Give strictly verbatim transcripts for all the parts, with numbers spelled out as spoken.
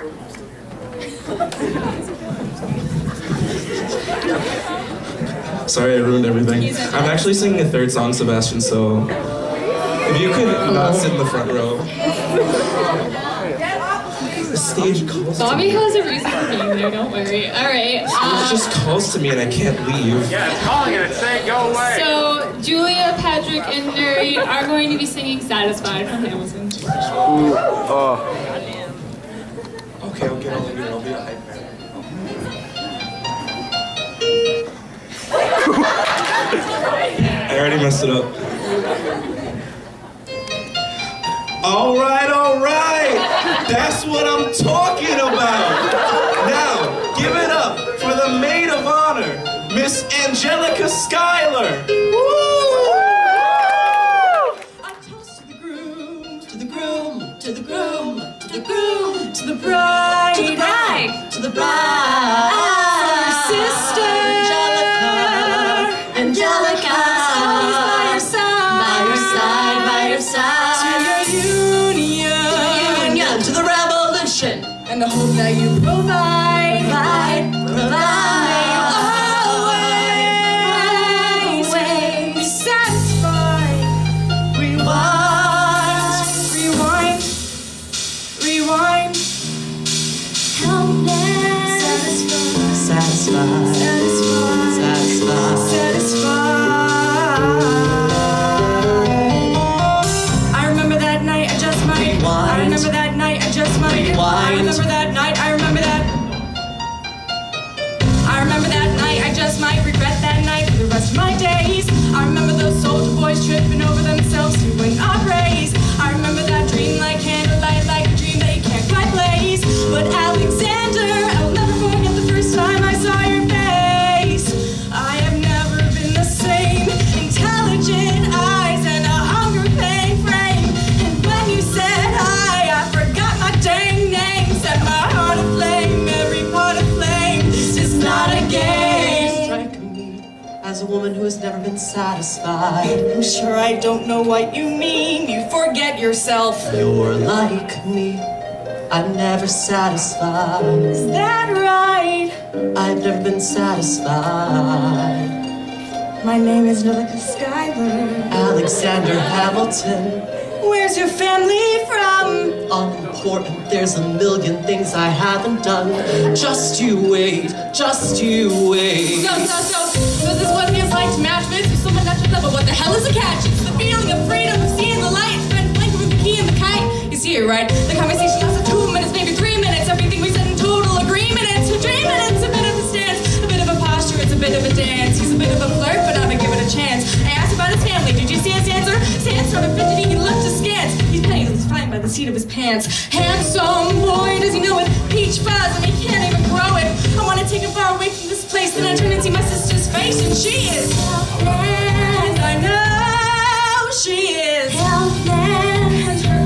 Sorry, I ruined everything. I'm actually singing a third song, Sebastian, so if you could not sit in the front row. The stage calls Bobby to me. has a reason for being there, don't worry. Alright. It just calls to me and I can't leave. Yeah, it's calling it. It's saying go away. So, Julia, Patrick, and Nuria are going to be singing Satisfied from Hamilton. Ooh, oh. Okay, I'll get all of you. I'll be a hype man. I already messed it up. All right, all right. That's what I'm talking about. Now, give it up for the maid of honor, Miss Angelica Schuyler. Woo! A toast to the groom, to the groom, to the groom, to the groom, to the bride, to the bride, to the bride. Our sister, Angelica, Angelica, always by your side, by your side, by your side. To your union, to the union, to the revolution, and the hope that you provide, provide, provide. Satisfied, satisfied, satisfied. I remember that night, I just might. Rewind. I remember that night, I just might. Rewind. I remember that night, I remember that. I remember that night, I just might regret that night for the rest of my days. I remember those soldier boys tripping over themselves to win our praise. I remember that dream like candlelight, like a dream that you can't quite blaze. But Alexander, I'll never forget the first time I saw your face. I have never been the same. Intelligent eyes and a hunger-pain frame. And when you said hi, I forgot my dang name. Set my heart aflame, every part aflame. This is not a game. Strike me as a woman who has never been satisfied. I'm sure I don't know what you mean. You forget yourself. You're like me. I'm never satisfied. Is that right? I've never been satisfied. My name is Angelica Schuyler. Alexander Hamilton. Where's your family from? Unimportant, there's a million things I haven't done. Just you wait, just you wait. So, so, so, so this is what it feels like to match bits with someone not your level. What the hell is a catch? It's the feeling of freedom, of seeing the light. It's been blinking with the key and the kite. You see it, right? The conversation lasts two minutes, maybe three minutes. Everything we said in total agreement. It's a dream and it's a bit of a stance, a bit of a posture, it's a bit of a dance. He's a bit of a flirt, but I've been given a chance. I asked about his family. Did you see his answer? Sans started fidgeting, he looked askance. He's penniless, flying by the seat of his pants. Handsome boy, does he know it? Peach fuzz, and he can't even grow it. I want to take him far away from this place. Then I turn and see my sister's face, and she is helpless. I know she is helpless, and her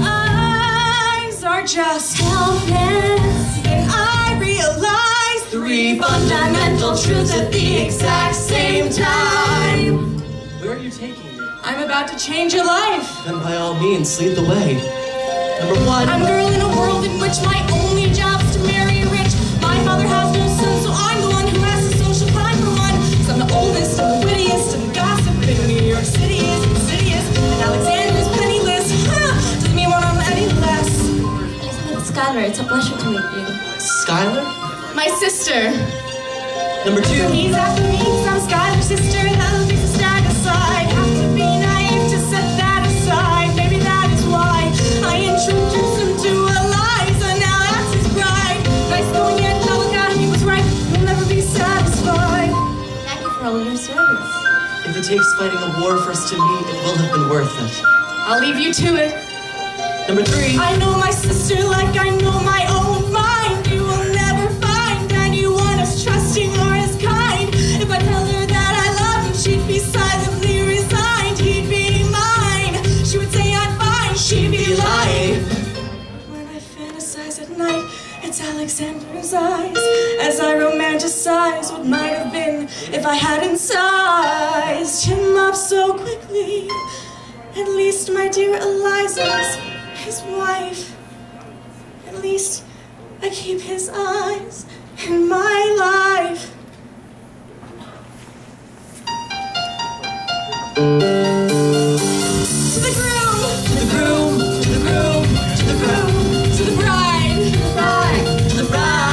eyes are just helpless. And I realize three fundamental truths at the exact same time. Where are you taking me? I'm about to change your life. Then by all means, lead the way. Number one. I'm a girl in a world in which my only job is to marry rich. My father has no son, so I'm the one who has to social climb for one. Cause I'm the oldest and the wittiest and the gossip in New York City is insidious. And Alexander's penniless. Huh, doesn't mean one I'm any less. Elizabeth Schuyler, it's a pleasure to meet you. Schuyler? My sister. Number two. He's after me cause I'm Schuyler's sister. That'll be the stag aside. Have to be naive to set that aside. Maybe that is why I introduced him to Eliza. Now that's his bride. Nice knowing you, Angelica. He was right. You'll never be satisfied. Thank you for all your service. If it takes fighting a war for us to meet, it will have been worth it. I'll leave you to it. Number three. I know my sister like I know my own mind. You will never find anyone as trusting or as kind. If I tell her that I love him, she'd be silently resigned. He'd be mine. She would say I'm fine. She'd be lying. When I fantasize at night, it's Alexander's eyes. As I romanticize what might have been if I hadn't sized him up so quickly. At least my dear Eliza's his wife. At least I keep his eyes in my life. To the groom, to the groom, to the groom, to the groom, to the bride, to the bride, to the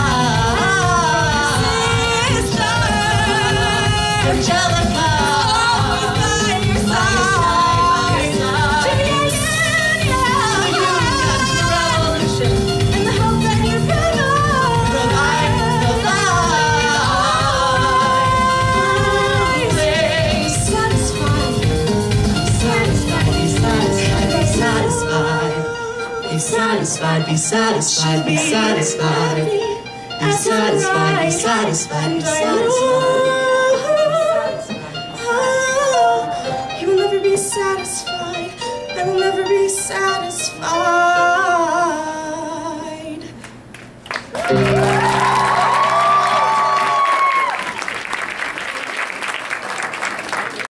bride. Sister, Angelica, always by your side. To your union, union, to the revolution, and the hope that you provide, provide, provide. Please satisfy. Be satisfied, be satisfied, be satisfied, be satisfied, be satisfied, be satisfied. You will never be satisfied, I will never be satisfied.